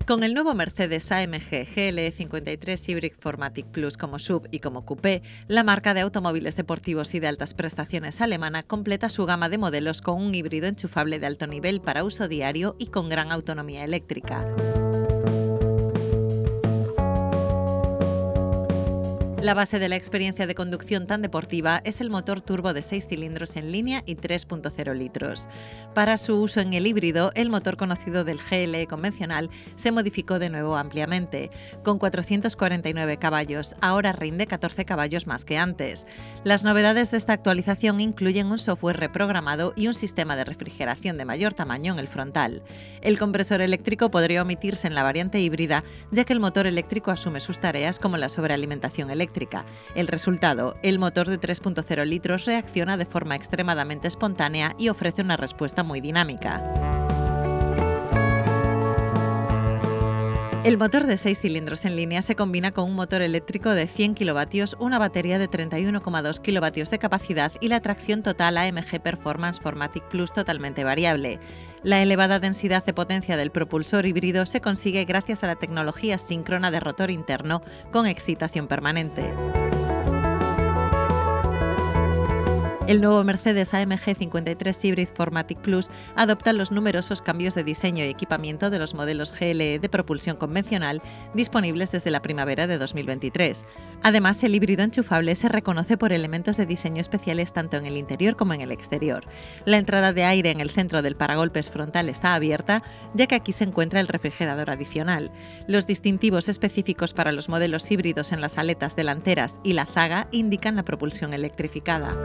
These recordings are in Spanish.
Con el nuevo Mercedes AMG GLE 53 Hybrid 4MATIC Plus como SUV y como coupé, la marca de automóviles deportivos y de altas prestaciones alemana completa su gama de modelos con un híbrido enchufable de alto nivel para uso diario y con gran autonomía eléctrica. La base de la experiencia de conducción tan deportiva es el motor turbo de 6 cilindros en línea y 3.0 litros. Para su uso en el híbrido, el motor conocido del GLE convencional se modificó de nuevo ampliamente. Con 449 caballos, ahora rinde 14 caballos más que antes. Las novedades de esta actualización incluyen un software reprogramado y un sistema de refrigeración de mayor tamaño en el frontal. El compresor eléctrico podría omitirse en la variante híbrida, ya que el motor eléctrico asume sus tareas como la sobrealimentación eléctrica. El resultado, el motor de 3.0 litros reacciona de forma extremadamente espontánea y ofrece una respuesta muy dinámica. El motor de 6 cilindros en línea se combina con un motor eléctrico de 100 kilovatios, una batería de 31,2 kilovatios de capacidad y la tracción total AMG Performance 4MATIC Plus totalmente variable. La elevada densidad de potencia del propulsor híbrido se consigue gracias a la tecnología síncrona de rotor interno con excitación permanente. El nuevo Mercedes AMG 53 Hybrid 4MATIC Plus adopta los numerosos cambios de diseño y equipamiento de los modelos GLE de propulsión convencional disponibles desde la primavera de 2023. Además, el híbrido enchufable se reconoce por elementos de diseño especiales tanto en el interior como en el exterior. La entrada de aire en el centro del paragolpes frontal está abierta, ya que aquí se encuentra el refrigerador adicional. Los distintivos específicos para los modelos híbridos en las aletas delanteras y la zaga indican la propulsión electrificada.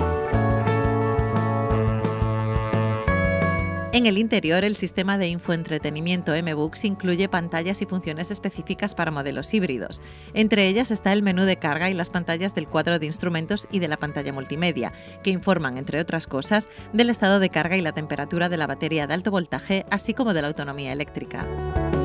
En el interior, el sistema de infoentretenimiento M-Books incluye pantallas y funciones específicas para modelos híbridos. Entre ellas está el menú de carga y las pantallas del cuadro de instrumentos y de la pantalla multimedia, que informan, entre otras cosas, del estado de carga y la temperatura de la batería de alto voltaje, así como de la autonomía eléctrica.